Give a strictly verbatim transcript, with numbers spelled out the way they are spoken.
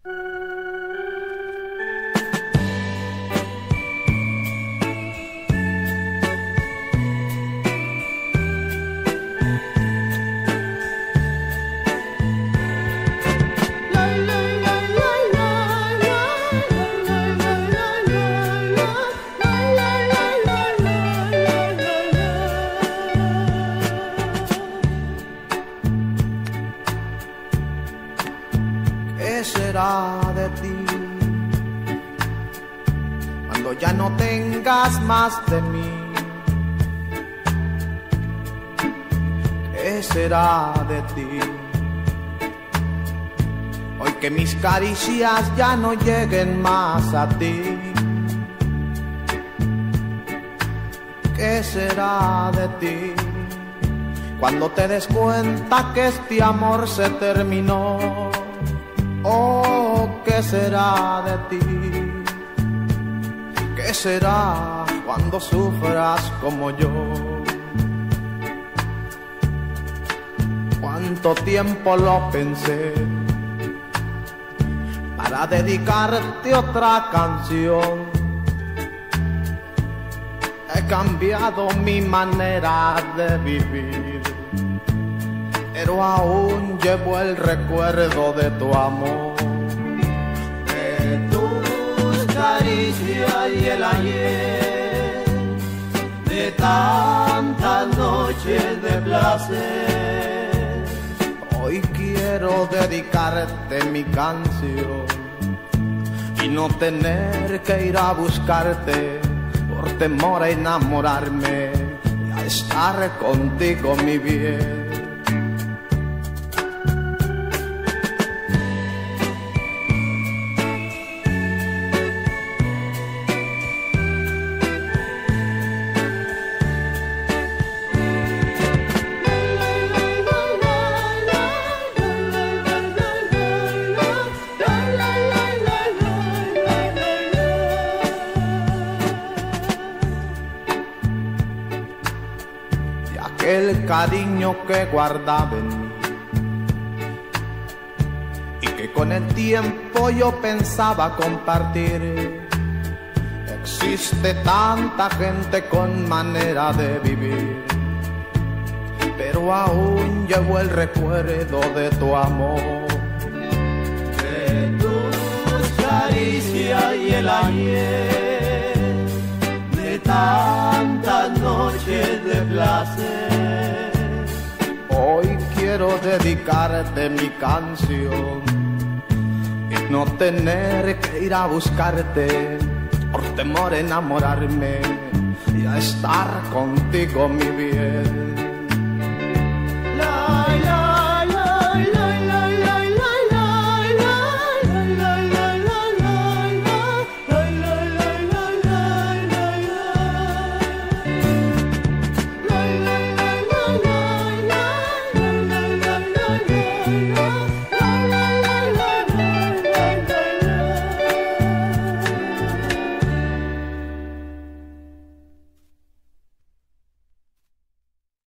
¿Qué será de ti cuando ya no tengas más de mí? ¿Qué será de ti hoy que mis caricias ya no lleguen más a ti? ¿Qué será de ti cuando te des cuenta que este amor se terminó? Oh, ¿qué será de ti? ¿Qué será cuando sufras como yo? ¿Cuánto tiempo lo pensé para dedicarte otra canción? He cambiado mi manera de vivir, pero aún llevo el recuerdo de tu amor, de tus caricias y el ayer, de tantas noches de placer. Hoy quiero dedicarte mi canción y no tener que ir a buscarte por temor a enamorarme y a estar contigo, mi bien. El cariño que guardaba en mí y que con el tiempo yo pensaba compartir. Existe tanta gente con manera de vivir, pero aún llevo el recuerdo de tu amor, de tus caricias y el ayer, de tantas noches de placer. Hoy quiero dedicarte mi canción y no tener que ir a buscarte por temor a enamorarme y a estar contigo, mi bien.